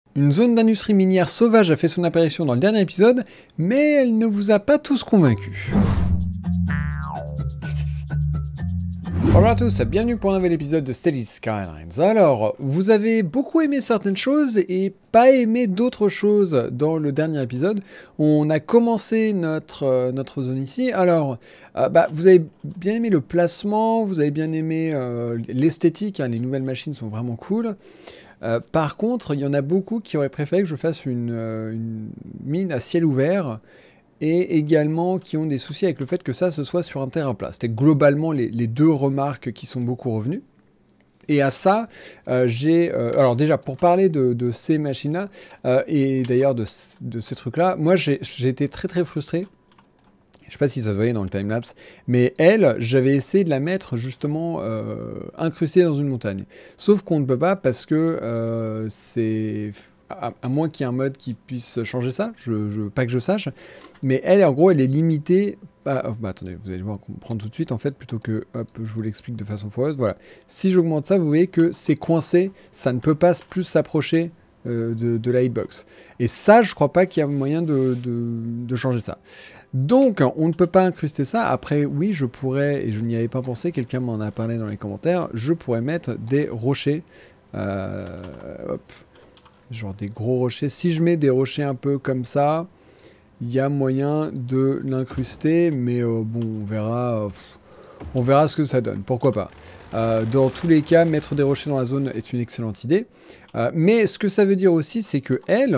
Une zone d'industrie minière sauvage a fait son apparition dans le dernier épisode, mais elle ne vous a pas tous convaincus. Bonjour à tous, bienvenue pour un nouvel épisode de Steady Skylines. Alors, vous avez beaucoup aimé certaines choses et pas aimé d'autres choses dans le dernier épisode. On a commencé notre zone ici. Alors, vous avez bien aimé le placement, vous avez bien aimé l'esthétique, hein, les nouvelles machines sont vraiment cool. Par contre, il y en a beaucoup qui auraient préféré que je fasse une mine à ciel ouvert et également qui ont des soucis avec le fait que ça, ce soit sur un terrain plat. C'était globalement les deux remarques qui sont beaucoup revenues. Et à ça, alors déjà, pour parler de ces machines-là, et d'ailleurs de ces trucs-là, moi j'ai été très très frustré. Je sais pas si ça se voyait dans le timelapse, mais elle, j'avais essayé de la mettre justement incrustée dans une montagne. Sauf qu'on ne peut pas parce que c'est... À moins qu'il y ait un mode qui puisse changer ça, pas que je sache, mais elle, en gros, elle est limitée... attendez, vous allez voir comprendre tout de suite, en fait, plutôt que, hop, je vous l'explique de façon foireuse, voilà. Si j'augmente ça, vous voyez que c'est coincé, ça ne peut pas plus s'approcher de la hitbox. Et ça, je crois pas qu'il y a moyen de changer ça. Donc, on ne peut pas incruster ça. Après, oui, je pourrais, et je n'y avais pas pensé, quelqu'un m'en a parlé dans les commentaires, je pourrais mettre des rochers. Hop. Genre des gros rochers. Si je mets des rochers un peu comme ça, il y a moyen de l'incruster, mais bon, on verra ce que ça donne. Pourquoi pas. Dans tous les cas, mettre des rochers dans la zone est une excellente idée. Mais ce que ça veut dire aussi, c'est que elle...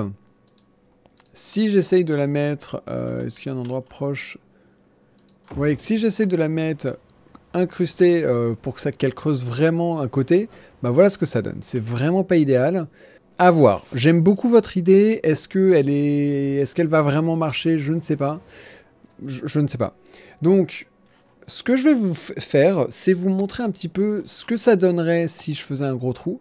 Si j'essaye de la mettre... Est-ce qu'il y a un endroit proche? Ouais, si j'essaye de la mettre incrustée pour que qu'elle creuse vraiment un côté, bah voilà ce que ça donne. C'est vraiment pas idéal. À voir. J'aime beaucoup votre idée. Est-ce qu'elle va vraiment marcher? Je ne sais pas. Je ne sais pas. Donc, ce que je vais vous faire, c'est vous montrer un petit peu ce que ça donnerait si je faisais un gros trou.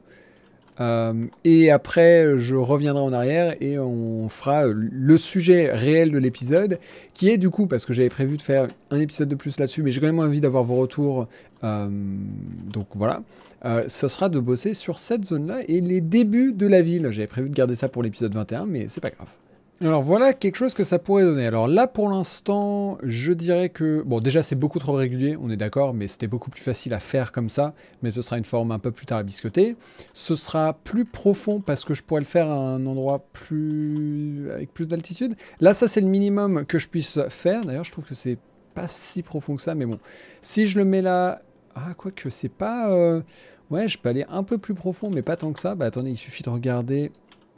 Et après, je reviendrai en arrière et on fera le sujet réel de l'épisode, qui est du coup, parce que j'avais prévu de faire un épisode de plus là-dessus, mais j'ai quand même envie d'avoir vos retours, donc voilà. Ça sera de bosser sur cette zone-là et les débuts de la ville. J'avais prévu de garder ça pour l'épisode 21, mais c'est pas grave. Alors voilà quelque chose que ça pourrait donner. Alors là pour l'instant, je dirais que... Bon déjà c'est beaucoup trop régulier, on est d'accord, mais c'était beaucoup plus facile à faire comme ça, mais ce sera une forme un peu plus tard à biscotter. Ce sera plus profond parce que je pourrais le faire à un endroit avec plus d'altitude. Là ça c'est le minimum que je puisse faire, d'ailleurs je trouve que c'est pas si profond que ça, mais bon. Si je le mets là... Ah quoique c'est pas... Ouais je peux aller un peu plus profond, mais pas tant que ça. Bah attendez, il suffit de regarder...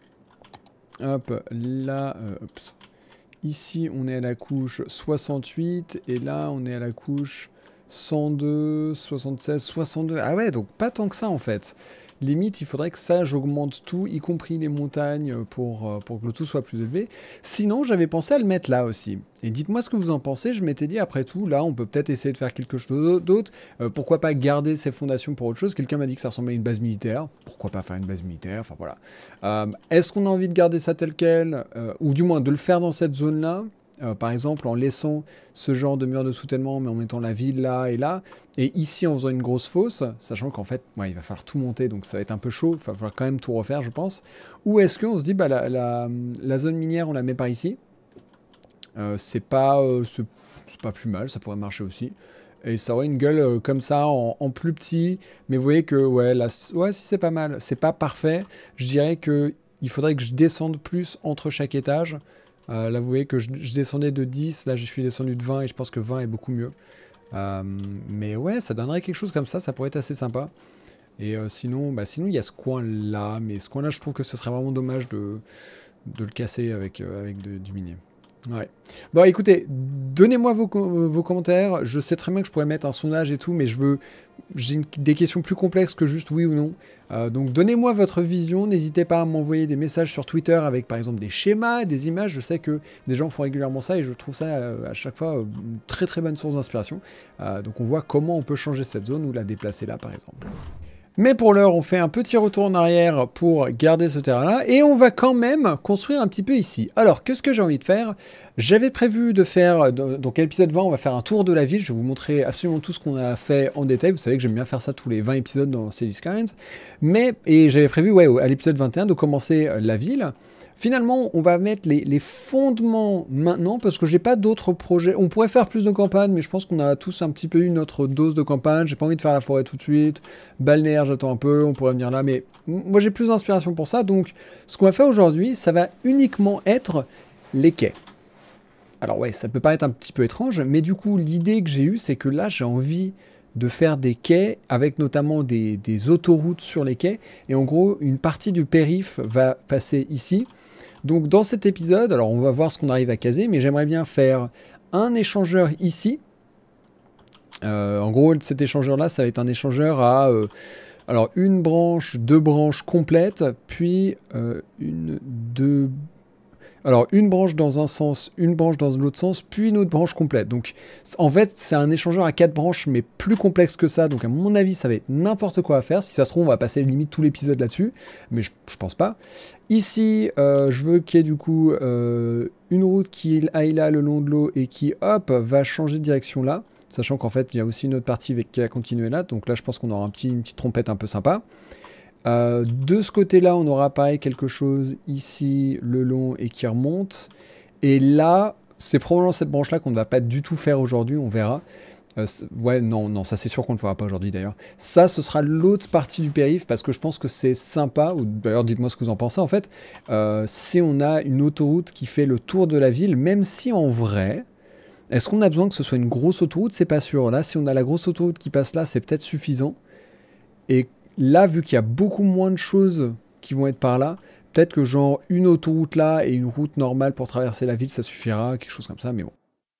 Hop, là, ici on est à la couche 68 et là on est à la couche 102, 76, 62. Ah ouais, donc pas tant que ça en fait. Limite, il faudrait que ça, j'augmente tout, y compris les montagnes, pour que le tout soit plus élevé. Sinon, j'avais pensé à le mettre là aussi. Et dites-moi ce que vous en pensez. Je m'étais dit, après tout, là, on peut peut-être essayer de faire quelque chose d'autre. Pourquoi pas garder ces fondations pour autre chose? Quelqu'un m'a dit que ça ressemblait à une base militaire. Pourquoi pas faire une base militaire? Enfin, voilà. Est-ce qu'on a envie de garder ça tel quel? Ou du moins, de le faire dans cette zone-là? Par exemple, en laissant ce genre de mur de soutènement, mais en mettant la ville là et là, et ici en faisant une grosse fosse, sachant qu'en fait, ouais, il va falloir tout monter, donc ça va être un peu chaud, il va falloir quand même tout refaire, je pense. Ou est-ce qu'on se dit, bah, la zone minière, on la met par ici, c'est pas plus mal, ça pourrait marcher aussi. Et ça aurait une gueule comme ça, en plus petit, mais vous voyez que, ouais, là, ouais, si c'est pas mal, c'est pas parfait, je dirais que il faudrait que je descende plus entre chaque étage. Là, vous voyez que je descendais de 10, là je suis descendu de 20 et je pense que 20 est beaucoup mieux. Mais ouais, ça donnerait quelque chose comme ça pourrait être assez sympa. Et sinon, sinon il y a ce coin-là, mais ce coin-là, je trouve que ce serait vraiment dommage de le casser avec du minier. Ouais. Bon, écoutez, donnez-moi vos commentaires. Je sais très bien que je pourrais mettre un sondage et tout, mais j'ai des questions plus complexes que juste oui ou non. Donc, donnez-moi votre vision. N'hésitez pas à m'envoyer des messages sur Twitter avec, par exemple, des schémas, des images. Je sais que des gens font régulièrement ça et je trouve ça à chaque fois une très très bonne source d'inspiration. Donc, on voit comment on peut changer cette zone ou la déplacer là, par exemple. Mais pour l'heure, on fait un petit retour en arrière pour garder ce terrain-là, et on va quand même construire un petit peu ici. Alors, qu'est-ce que j'ai envie de faire? J'avais prévu de faire, donc à l'épisode 20, on va faire un tour de la ville, je vais vous montrer absolument tout ce qu'on a fait en détail, vous savez que j'aime bien faire ça tous les 20 épisodes dans Cities Skylines, et j'avais prévu, ouais, à l'épisode 21, de commencer la ville. Finalement, on va mettre les fondements maintenant, parce que j'ai pas d'autres projets. On pourrait faire plus de campagne, mais je pense qu'on a tous un petit peu eu notre dose de campagne. J'ai pas envie de faire la forêt tout de suite. Balnéaire, j'attends un peu, on pourrait venir là, mais moi j'ai plus d'inspiration pour ça. Donc, ce qu'on va faire aujourd'hui, ça va uniquement être les quais. Alors ouais, ça peut paraître un petit peu étrange, mais du coup, l'idée que j'ai eue, c'est que là, j'ai envie de faire des quais, avec notamment des autoroutes sur les quais. Et en gros, une partie du périph' va passer ici. Donc dans cet épisode, alors on va voir ce qu'on arrive à caser, mais j'aimerais bien faire un échangeur ici. En gros, cet échangeur-là, ça va être un échangeur à alors une branche, deux branches complètes, puis une branche dans un sens, une branche dans l'autre sens, puis une autre branche complète. Donc en fait, c'est un échangeur à 4 branches, mais plus complexe que ça. Donc à mon avis, ça va être n'importe quoi à faire. Si ça se trouve, on va passer limite tout l'épisode là-dessus, mais je pense pas. Ici, je veux qu'il y ait du coup une route qui aille là le long de l'eau et qui, hop, va changer de direction là. Sachant qu'en fait, il y a aussi une autre partie qui va continuer là. Donc là, je pense qu'on aura une petite trompette un peu sympa. De ce côté-là, on aura pareil quelque chose ici, le long, et qui remonte. Et là, c'est probablement cette branche-là qu'on ne va pas du tout faire aujourd'hui, on verra. Ouais, non, ça c'est sûr qu'on ne le fera pas aujourd'hui d'ailleurs. Ça, ce sera l'autre partie du périph', parce que je pense que c'est sympa, ou d'ailleurs dites-moi ce que vous en pensez en fait, si on a une autoroute qui fait le tour de la ville, même si en vrai... Est-ce qu'on a besoin que ce soit une grosse autoroute? C'est pas sûr. Là, si on a la grosse autoroute qui passe là, c'est peut-être suffisant. Et là, vu qu'il y a beaucoup moins de choses qui vont être par là, peut-être que genre une autoroute là et une route normale pour traverser la ville, ça suffira, quelque chose comme ça, mais bon.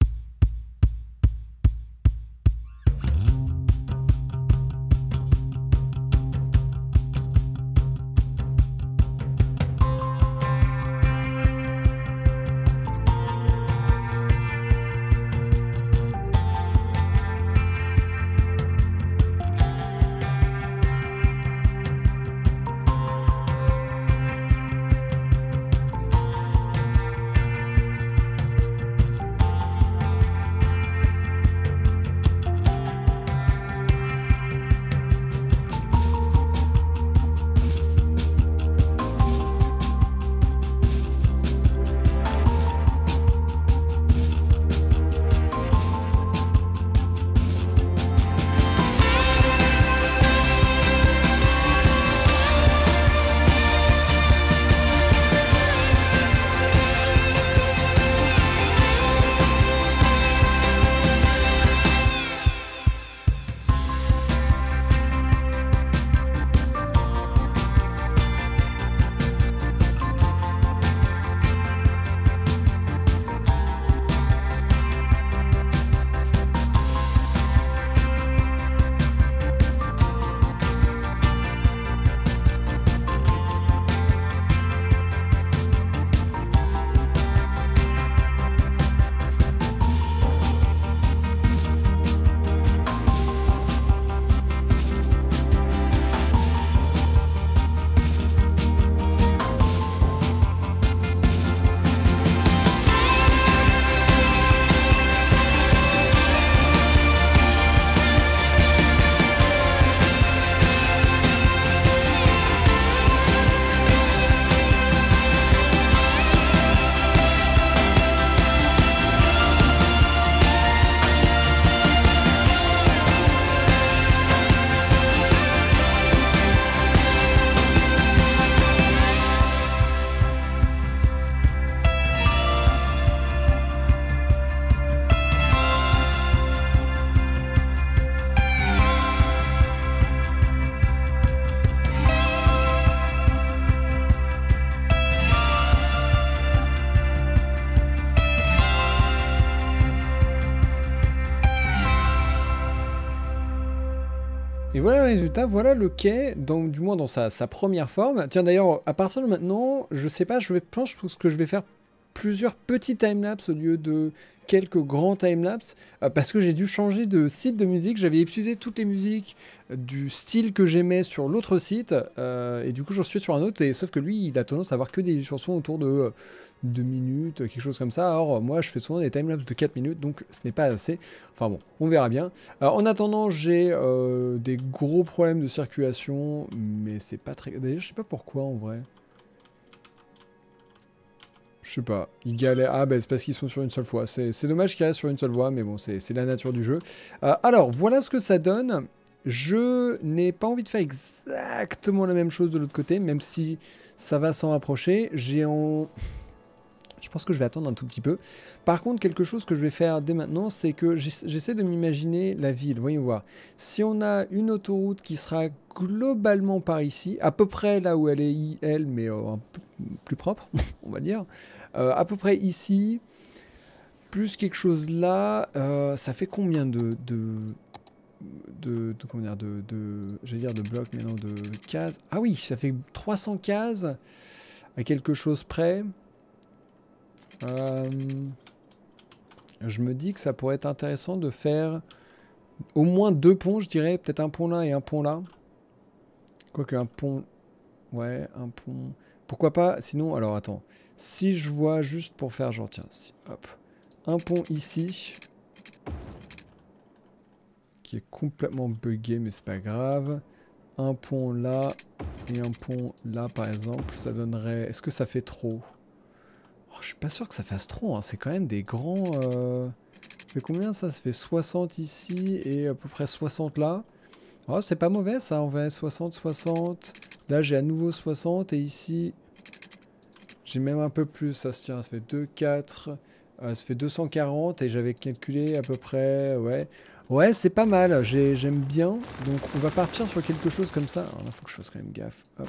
Et voilà le résultat, voilà le quai, donc, du moins dans sa première forme. Tiens d'ailleurs, à partir de maintenant, je sais pas, je pense que ce que je vais faire plusieurs petits timelapses au lieu de quelques grands timelapses parce que j'ai dû changer de site de musique. J'avais épuisé toutes les musiques du style que j'aimais sur l'autre site et du coup j'en suis sur un autre et sauf que lui il a tendance à avoir que des chansons autour de 2 minutes, quelque chose comme ça. Alors moi je fais souvent des timelapses de 4 minutes donc ce n'est pas assez. Enfin bon, on verra bien. En attendant j'ai des gros problèmes de circulation mais c'est pas très... D'ailleurs je sais pas pourquoi en vrai. Je sais pas, ils galèrent. Ah, bah c'est parce qu'ils sont sur une seule fois. C'est dommage qu'ils restent sur une seule voie, mais bon, c'est la nature du jeu. Alors, voilà ce que ça donne. Je n'ai pas envie de faire exactement la même chose de l'autre côté, même si ça va s'en rapprocher. Je pense que je vais attendre un tout petit peu. Par contre, quelque chose que je vais faire dès maintenant, c'est que j'essaie de m'imaginer la ville. Voyons voir. Si on a une autoroute qui sera globalement par ici, à peu près là où elle est, elle, mais un peu plus propre, on va dire. À peu près ici, plus quelque chose là, ça fait combien comment dire, j'allais dire de blocs, mais non, de cases. Ah oui, ça fait 300 cases à quelque chose près. Je me dis que ça pourrait être intéressant de faire au moins 2 ponts, je dirais. Peut-être un pont là et un pont là. Quoique un pont... Ouais, un pont... Pourquoi pas? Sinon, alors attends. Si je vois juste pour faire genre, tiens, hop. Un pont ici. Qui est complètement buggé, mais c'est pas grave. Un pont là. Et un pont là, par exemple. Ça donnerait... Est-ce que ça fait trop? Je suis pas sûr que ça fasse trop, hein. C'est quand même des grands... Ça fait combien ça? Ça fait 60 ici et à peu près 60 là. Oh, c'est pas mauvais ça, on va 60, 60. Là j'ai à nouveau 60 et ici... J'ai même un peu plus, ça se tient, ça fait 2, 4... ça fait 240 et j'avais calculé à peu près... Ouais, ouais c'est pas mal, j'aime bien. Donc on va partir sur quelque chose comme ça. Alors là, faut que je fasse quand même gaffe. Hop.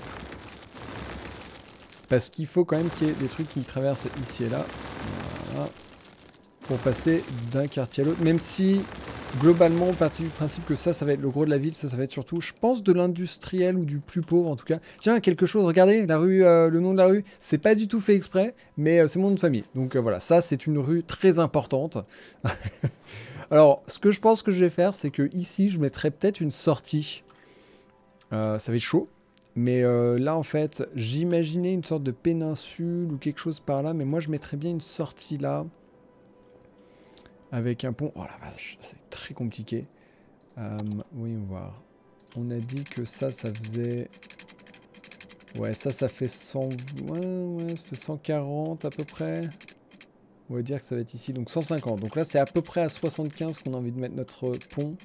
Parce qu'il faut quand même qu'il y ait des trucs qui traversent ici et là. Voilà. Pour passer d'un quartier à l'autre. Même si, globalement, on partit du principe que ça va être le gros de la ville. Ça va être surtout, je pense, de l'industriel ou du plus pauvre, en tout cas. Tiens, quelque chose, regardez, la rue, le nom de la rue, c'est pas du tout fait exprès, mais c'est mon nom de famille. Donc voilà, ça, c'est une rue très importante. Alors, ce que je pense que je vais faire, c'est que ici, je mettrai peut-être une sortie. Ça va être chaud. Mais là, en fait, j'imaginais une sorte de péninsule ou quelque chose par là. Mais moi, je mettrais bien une sortie là. Avec un pont. Oh la vache, c'est très compliqué. Voyons voir. On a dit que ça faisait... Ouais, ça fait 100... Ouais, ça fait 140 à peu près. On va dire que ça va être ici. Donc 150. Donc là, c'est à peu près à 75 qu'on a envie de mettre notre pont.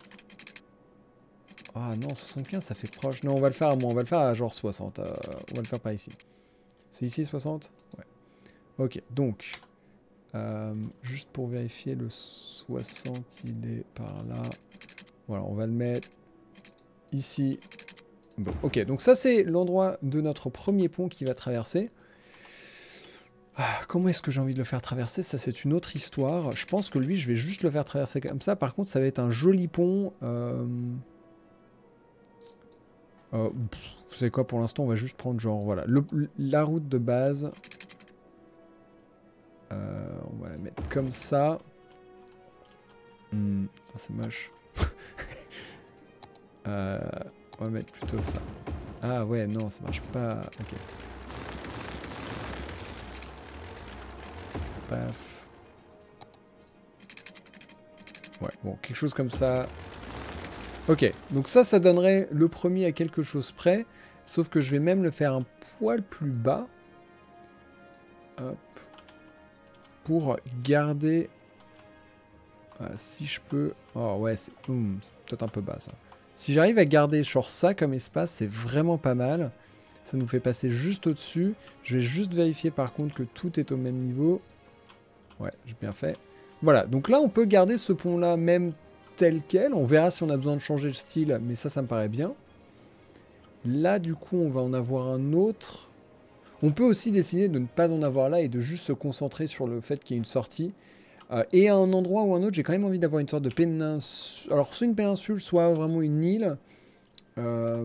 Ah non, 75 ça fait proche. Non, on va le faire à moins. On va le faire à genre 60. On va le faire par ici. C'est ici 60? Ouais. Ok, donc... juste pour vérifier, le 60 il est par là. Voilà, on va le mettre ici. Bon, ok, donc ça c'est l'endroit de notre premier pont qui va traverser. Comment est-ce que j'ai envie de le faire traverser? Ça c'est une autre histoire. Je pense que lui je vais juste le faire traverser comme ça. Par contre ça va être un joli pont. Vous savez quoi, pour l'instant on va juste prendre genre voilà la route de base. On va la mettre comme ça. C'est moche. On va mettre plutôt ça. Ah ouais, non, ça marche pas. Ok. Paf. Ouais, bon, quelque chose comme ça. Ok, donc ça donnerait le premier à quelque chose près. Sauf que je vais même le faire un poil plus bas. Hop. Pour garder... si je peux... Oh ouais, c'est peut-être un peu bas ça. Si j'arrive à garder genre ça comme espace, c'est vraiment pas mal. Ça nous fait passer juste au-dessus. Je vais juste vérifier par contre que tout est au même niveau. Ouais, j'ai bien fait. Voilà, donc là on peut garder ce pont-là même tel quel. On verra si on a besoin de changer le style, mais ça me paraît bien. Là du coup on va en avoir un autre. On peut aussi décider de ne pas en avoir là et de juste se concentrer sur le fait qu'il y ait une sortie. Et à un endroit ou un autre, j'ai quand même envie d'avoir une sorte de péninsule. Alors, soit une péninsule, soit vraiment une île. Je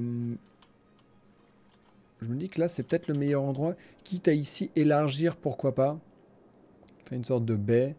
me dis que là, c'est peut-être le meilleur endroit. Quitte à ici élargir, pourquoi pas. Fait une sorte de baie.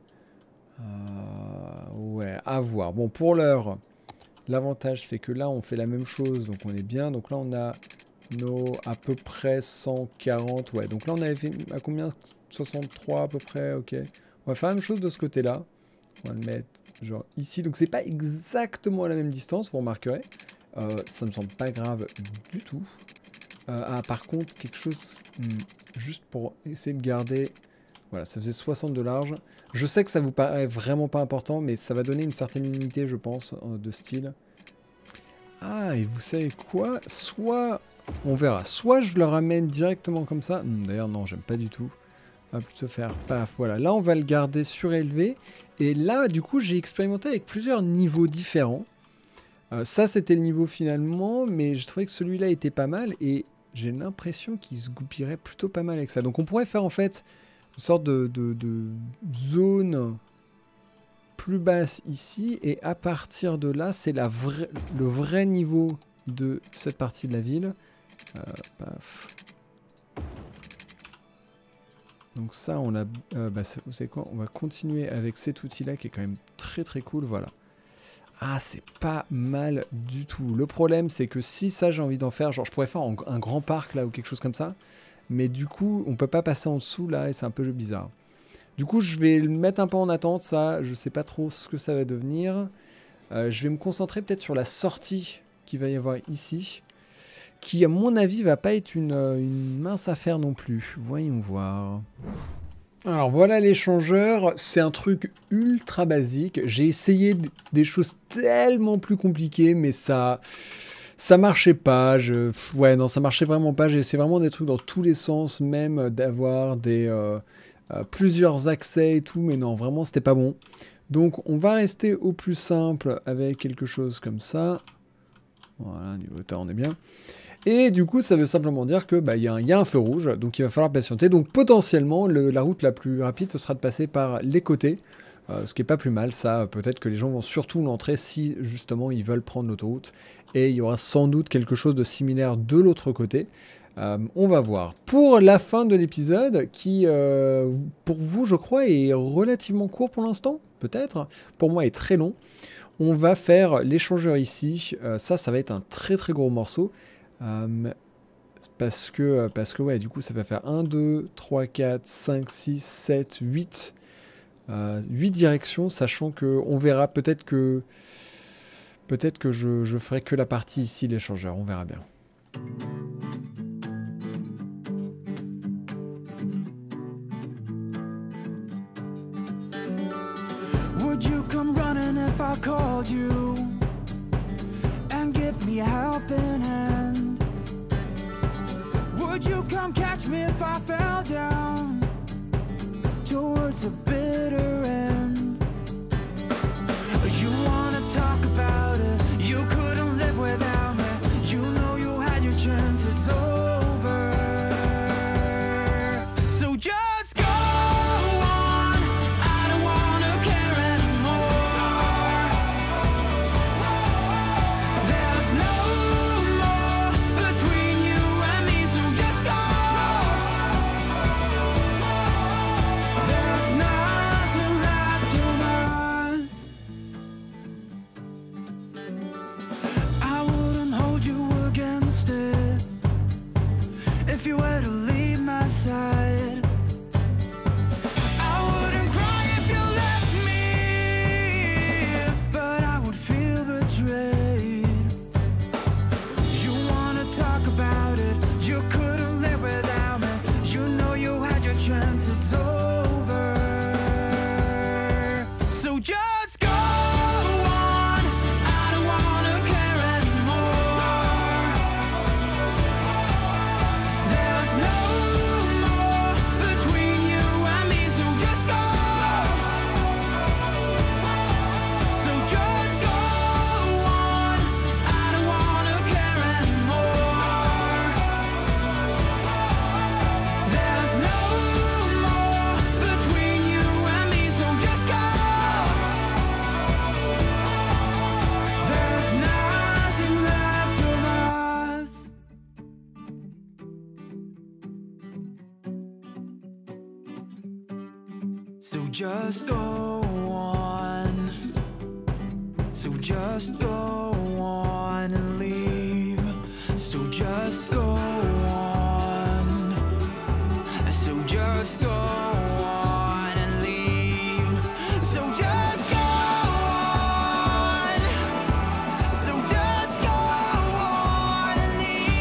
Ouais, à voir. Bon, pour l'heure, l'avantage c'est que là on fait la même chose, donc on est bien. Donc là on a nos à peu près 140. Ouais, donc là on avait fait à combien? 63 à peu près, ok. On va faire la même chose de ce côté-là. On va le mettre genre ici. Donc c'est pas exactement à la même distance, vous remarquerez. Ça me semble pas grave du tout. Par contre, quelque chose juste pour essayer de garder. Voilà, ça faisait 60 de large. Je sais que ça vous paraît vraiment pas important, mais ça va donner une certaine unité, je pense, de style. Ah, et vous savez quoi? Soit, on verra, soit je le ramène directement comme ça. D'ailleurs, non, j'aime pas du tout. On va plutôt faire paf, voilà. Là, on va le garder surélevé. Et là, du coup, j'ai expérimenté avec plusieurs niveaux différents. Ça, c'était le niveau finalement, mais je trouvais que celui-là était pas mal. Et j'ai l'impression qu'il se goupillerait plutôt pas mal avec ça. Donc, on pourrait faire en fait une sorte de zone plus basse ici. Et à partir de là, c'est le vrai niveau de cette partie de la ville. Paf. Donc ça, on a... vous savez quoi? On va continuer avec cet outil-là qui est quand même très très cool, voilà. Ah, c'est pas mal du tout. Le problème, c'est que si ça, j'ai envie d'en faire, genre je pourrais faire un grand parc là ou quelque chose comme ça, mais du coup, on peut pas passer en dessous là et c'est un peu bizarre. Du coup, je vais le mettre un peu en attente, ça, je sais pas trop ce que ça va devenir. Je vais me concentrer peut-être sur la sortie qu'il va y avoir ici, qui à mon avis va pas être une mince affaire non plus. Voyons voir. Alors voilà l'échangeur, c'est un truc ultra basique. J'ai essayé des choses tellement plus compliquées, mais ça marchait pas. Ouais, non, ça marchait vraiment pas. J'ai essayé vraiment des trucs dans tous les sens, même d'avoir plusieurs accès et tout, mais non, vraiment c'était pas bon. Donc on va rester au plus simple avec quelque chose comme ça. Voilà, niveau temps on est bien. Et du coup, ça veut simplement dire que y a un feu rouge, donc il va falloir patienter. Donc potentiellement, la route la plus rapide, ce sera de passer par les côtés, ce qui est pas plus mal. Ça, peut-être que les gens vont surtout l'entrer si justement ils veulent prendre l'autoroute. Et il y aura sans doute quelque chose de similaire de l'autre côté. On va voir. Pour la fin de l'épisode, qui pour vous, je crois, est relativement court pour l'instant, peut-être. Pour moi, est très long. On va faire l'échangeur ici. Ça va être un très très gros morceau. Parce que ouais, du coup ça va faire 1, 2, 3, 4, 5, 6, 7, 8 8 directions, sachant que on verra peut-être que je ferai que la partie ici l'échangeur, on verra bien. Would you come running if I called you and give me a helping hand? Would you come catch me if I fell down towards a bitter end? You wanna talk about it, you couldn't live without me. You know you had your chance, it's over. So just go on, I don't wanna care anymore. There's no more between you and me, so just go. There's nothing left of us. I wouldn't hold you against it if you were to leave my side. I wouldn't cry if you left me, but I would feel betrayed. You wanna talk about it, you couldn't live without me. You know you had your chance, it's over. So just go on, I don't wanna care anymore. There's no more between you and me, so just go. So just go on, I don't wanna care anymore. There's no more So just go on. So just go on and leave. So just go on. So just go on and leave. So just go on. So just go on and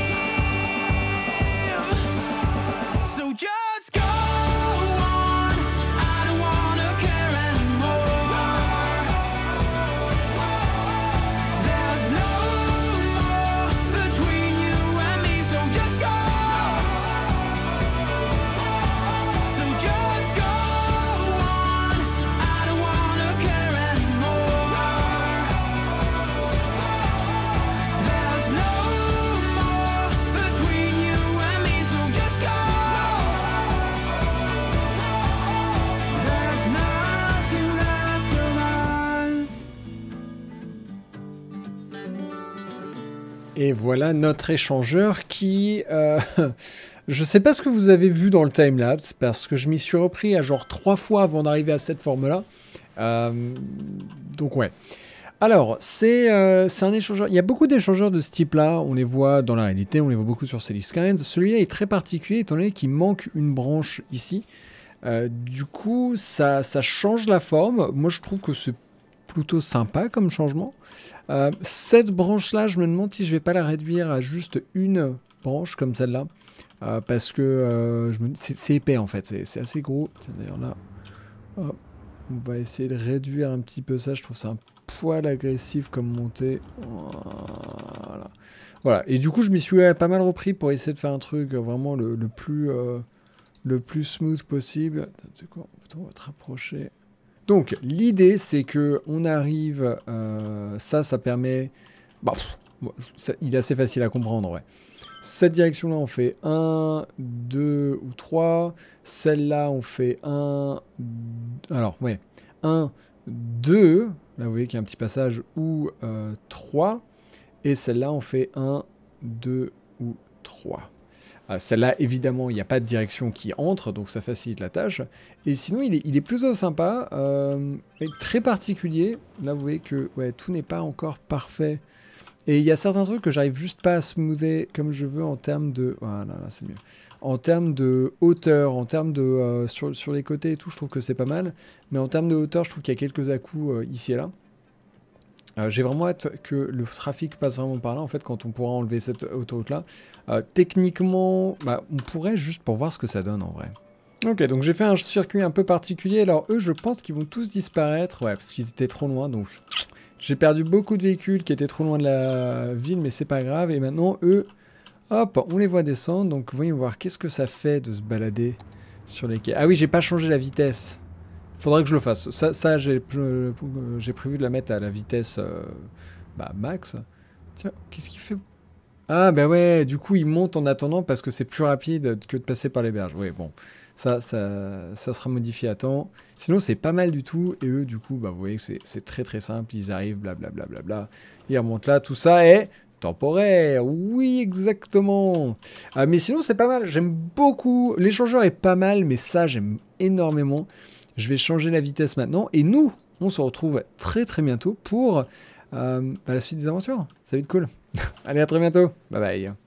leave. So just go on. I don't wanna care anymore. There's no more between you and me. So just go. So just go on. I don't wanna care anymore. There's no more between you and me. So just go. There's nothing left of us. Et voilà notre échangeur qui... je sais pas ce que vous avez vu dans le timelapse, parce que je m'y suis repris à genre 3 fois avant d'arriver à cette forme-là. Donc ouais. Alors, c'est un échangeur... Il y a beaucoup d'échangeurs de ce type-là. On les voit dans la réalité, on les voit beaucoup sur Celestkines. Celui-là est très particulier, étant donné qu'il manque une branche ici. Du coup, ça change la forme. Moi, je trouve que c'est plutôt sympa comme changement. Cette branche-là, je me demande si je vais pas la réduire à juste une branche comme celle-là. Parce que c'est épais en fait, c'est assez gros. D'ailleurs là, hop, on va essayer de réduire un petit peu ça. Je trouve ça un poil agressif comme montée. Voilà. Voilà. Et du coup, je m'y suis pas mal repris pour essayer de faire un truc vraiment le plus smooth possible. C'est quoi? On va te rapprocher. Donc, l'idée, c'est que on arrive... ça permet... Bah, il est assez facile à comprendre, ouais. Cette direction-là, on fait 1, 2 ou 3. Celle-là, on fait 1... Alors, ouais. 1, 2. Là, vous voyez qu'il y a un petit passage. Ou 3. Et celle-là, on fait 1, 2 ou 3. Celle-là, évidemment, il n'y a pas de direction qui entre, donc ça facilite la tâche. Et sinon, il est plutôt sympa, et très particulier. Là, vous voyez que ouais, tout n'est pas encore parfait. Et il y a certains trucs que j'arrive juste pas à smoother comme je veux en termes de... Voilà, là, c'est mieux. En termes de hauteur, en termes de... sur les côtés et tout, je trouve que c'est pas mal. Mais en termes de hauteur, je trouve qu'il y a quelques à-coups ici et là. J'ai vraiment hâte que le trafic passe vraiment par là, en fait, quand on pourra enlever cette autoroute-là. Techniquement, bah, on pourrait juste pour voir ce que ça donne, en vrai. Ok, donc j'ai fait un circuit un peu particulier. Alors eux, je pense qu'ils vont tous disparaître, ouais, parce qu'ils étaient trop loin, donc... J'ai perdu beaucoup de véhicules qui étaient trop loin de la ville, mais c'est pas grave. Et maintenant, eux, hop, on les voit descendre. Donc voyons voir, qu'est-ce que ça fait de se balader sur les quais. Ah oui, j'ai pas changé la vitesse. Faudrait que je le fasse. Ça j'ai prévu de la mettre à la vitesse max. Tiens, qu'est-ce qu'il fait? Ah bah ouais, du coup il monte en attendant parce que c'est plus rapide que de passer par les berges. Oui, bon, ça sera modifié à temps. Sinon c'est pas mal du tout. Et eux du coup, bah vous voyez que c'est très très simple. Ils arrivent, blablabla, bla, bla, bla, ils remontent là. Tout ça est temporaire. Oui, exactement. Mais sinon c'est pas mal. J'aime beaucoup. L'échangeur est pas mal, mais ça j'aime énormément. Je vais changer la vitesse maintenant. Et nous, on se retrouve très très bientôt pour la suite des aventures. Ça va être cool. Allez, à très bientôt. Bye bye.